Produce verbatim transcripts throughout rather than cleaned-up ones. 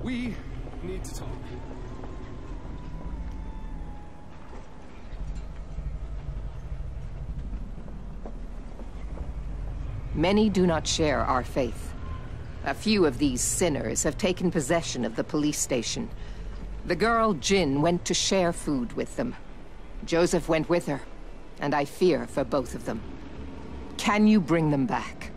We need to talk. Many do not share our faith. A few of these sinners have taken possession of the police station. The girl, Jin, went to share food with them. Joseph went with her, and I fear for both of them. Can you bring them back?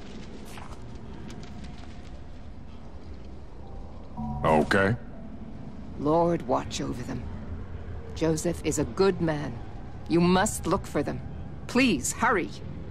Okay. Lord, watch over them. Joseph is a good man. You must look for them. Please, hurry.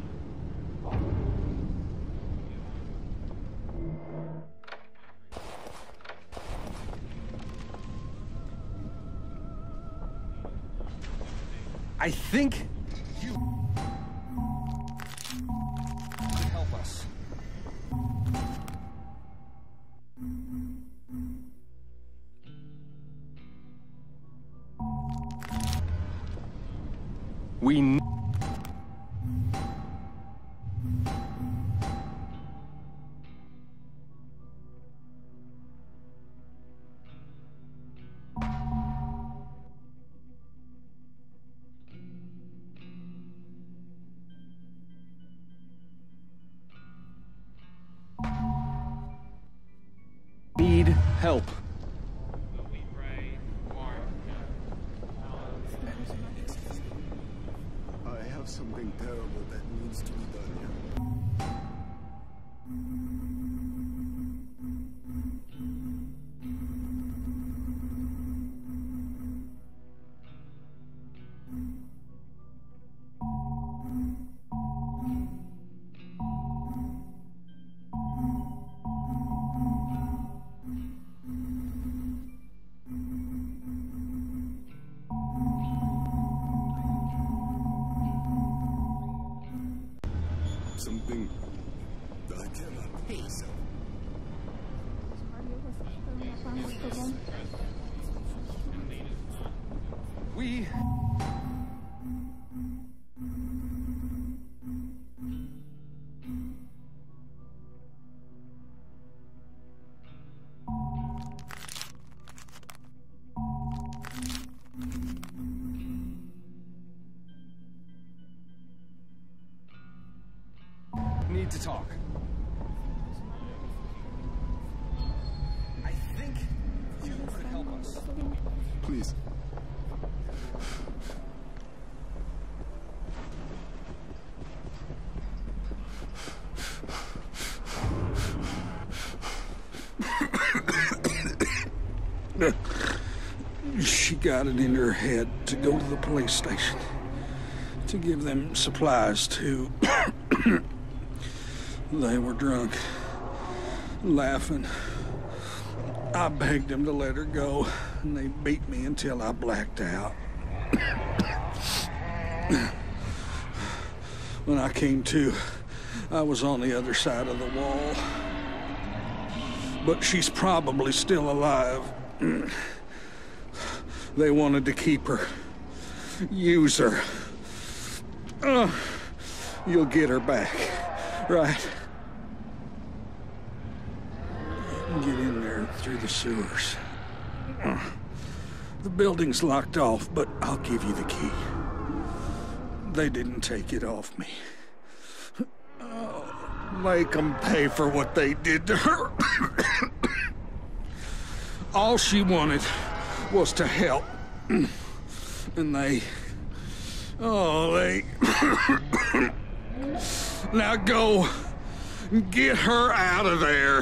I think you can help us. We need need help. I have something terrible that needs to be done here. Something that I cannot face. We need to talk. I think you could help us. Please. She got it in her head to go to the police station to give them supplies to. They were drunk, laughing. I begged them to let her go, and they beat me until I blacked out. When I came to, I was on the other side of the wall. But she's probably still alive. They wanted to keep her. Use her. Uh, you'll get her back, right? Get in there through the sewers. Uh, the building's locked off, but I'll give you the key. They didn't take it off me. Oh, make them pay for what they did to her. All she wanted was to help. And they... Oh, they... Now go and get her out of there.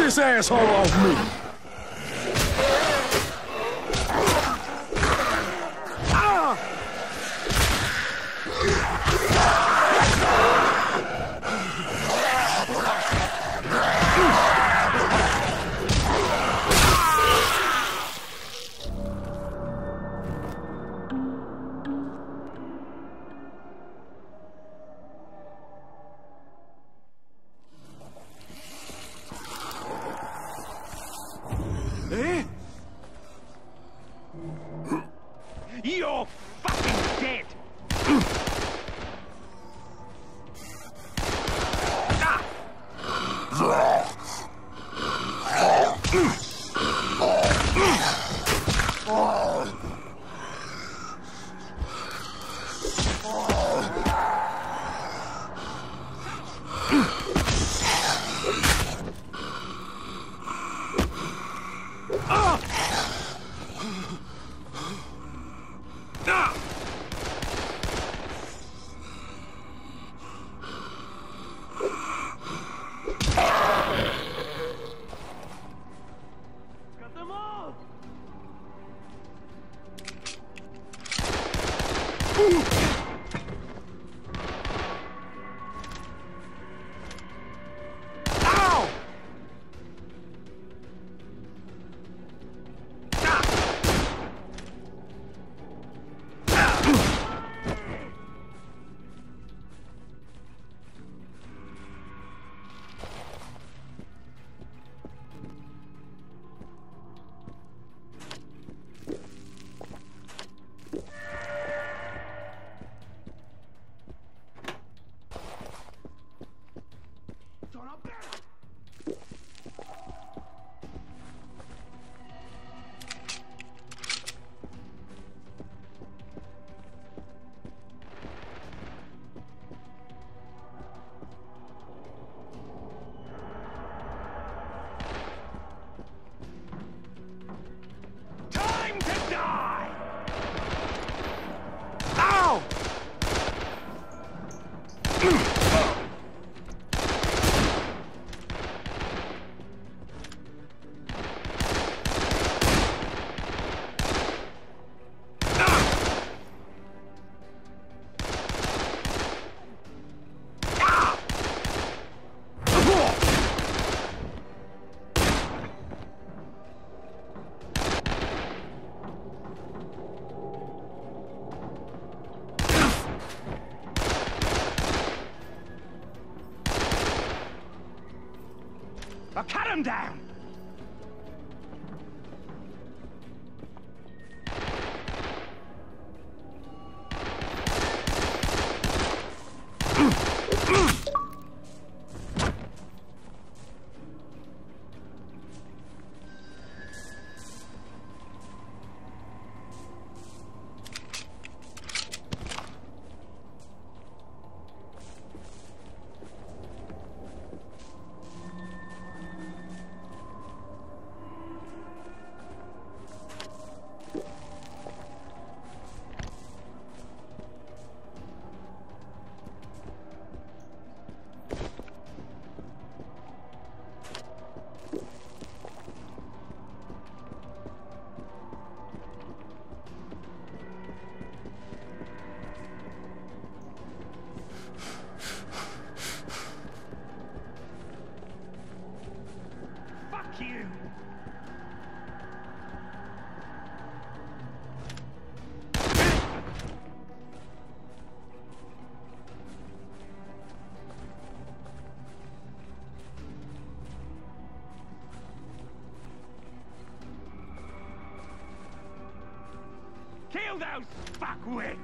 this asshole off me! You're fucking dead! I'll cut him down! You. Kill those fuckwits!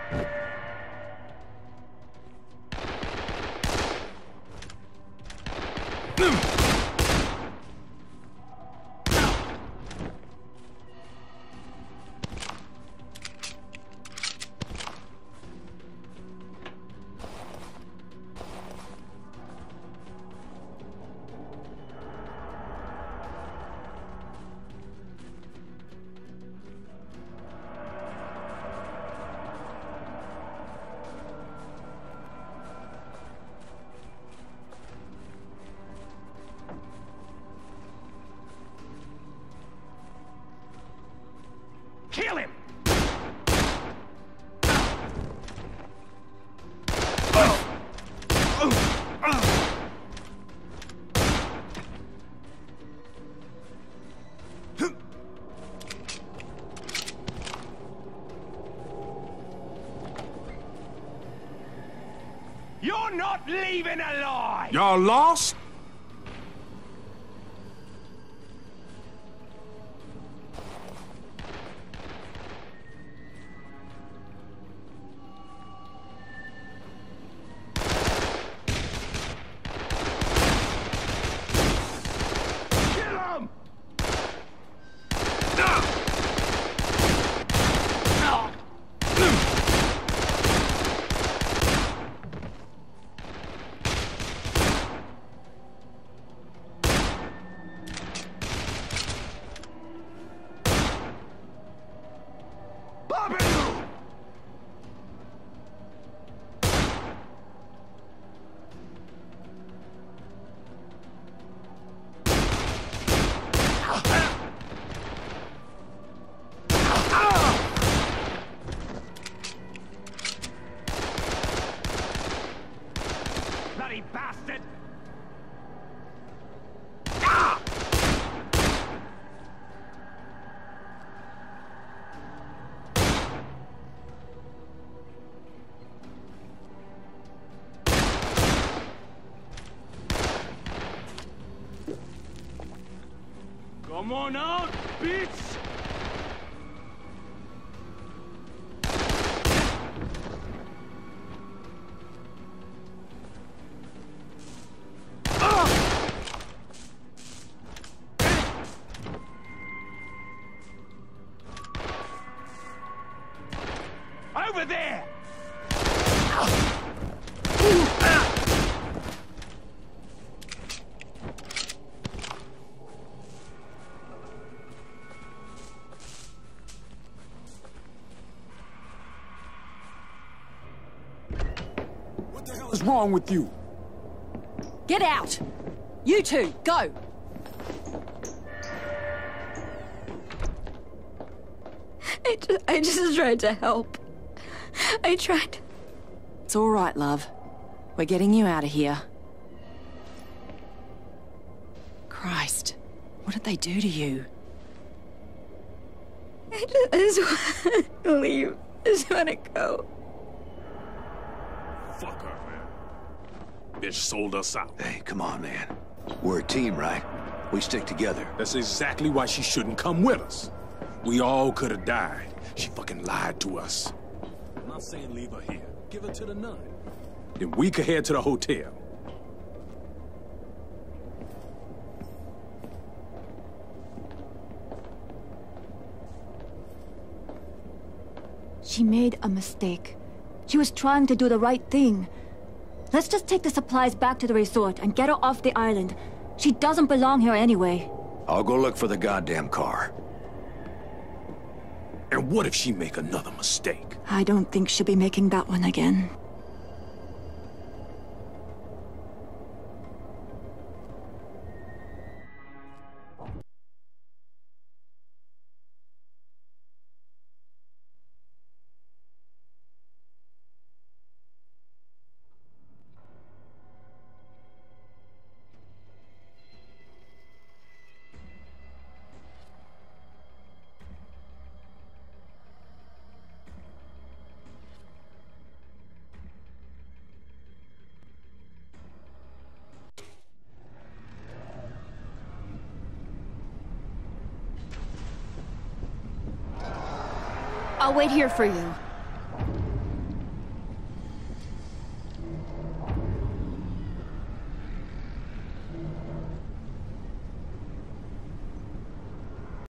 Kill him! You're not leaving alive! Y'all lost? Bloody bastard! Come on out, bitch! Over there! What the hell is wrong with you? Get out! You two, go! I just, I just tried to help. I tried. It's all right, love. We're getting you out of here. Christ, what did they do to you? I just, I just want to leave. I just want to go. Fuck her, man. Bitch sold us out. Hey, come on, man. We're a team, right? We stick together. That's exactly why she shouldn't come with us. We all could have died. She fucking lied to us. I'm not saying leave her here. Give her to the nun. Then we could head to the hotel. She made a mistake. She was trying to do the right thing. Let's just take the supplies back to the resort and get her off the island. She doesn't belong here anyway. I'll go look for the goddamn car. And what if she make another mistake? I don't think she'll be making that one again. I'll wait here for you.